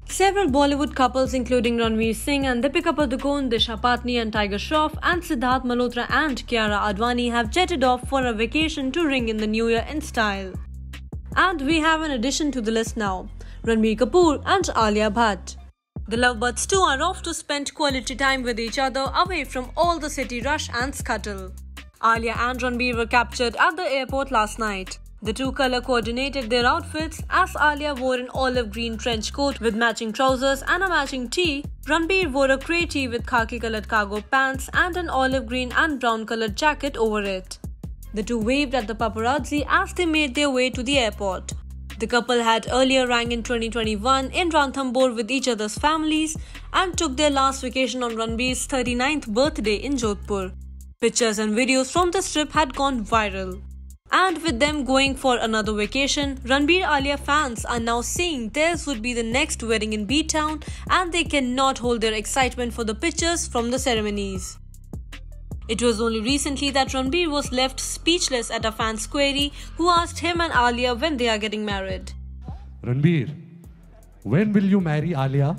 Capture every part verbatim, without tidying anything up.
Several Bollywood couples including Ranveer Singh and Deepika Padukone, Disha Patni and Tiger Shroff and Siddharth Malhotra and Kiara Advani have jetted off for a vacation to ring in the new year in style. And we have an addition to the list now, Ranbir Kapoor and Alia Bhatt. The lovebirds too are off to spend quality time with each other away from all the city rush and scuttle. Alia and Ranbir were captured at the airport last night. The two color coordinated their outfits as Alia wore an olive green trench coat with matching trousers and a matching tee. Ranbir wore a grey tee with khaki colored cargo pants and an olive green and brown colored jacket over it. The two waved at the paparazzi as they made their way to the airport. The couple had earlier rang in twenty twenty-one in Ranthambore with each other's families and took their last vacation on Ranbir's thirty-ninth birthday in Jodhpur. Pictures and videos from this trip had gone viral. And with them going for another vacation, Ranbir-Alia fans are now saying theirs would be the next wedding in B-Town and they cannot hold their excitement for the pictures from the ceremonies. It was only recently that Ranbir was left speechless at a fan's query who asked him and Alia when they are getting married. Ranbir, when will you marry Alia?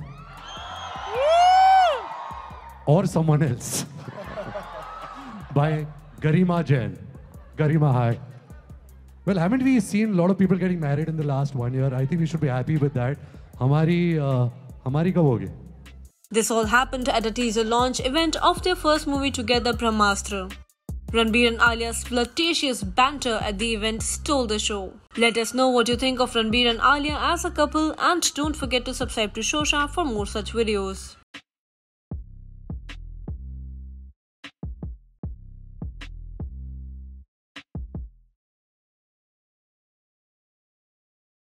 Or someone else? By Garima Jain. Garima, hi. Well, haven't we seen a lot of people getting married in the last one year? I think we should be happy with that. Hamari, uh, hamari kab hogi? This all happened at a teaser launch event of their first movie together, Brahmastra. Ranbir and Alia's flirtatious banter at the event stole the show. Let us know what you think of Ranbir and Alia as a couple and don't forget to subscribe to Shosha for more such videos.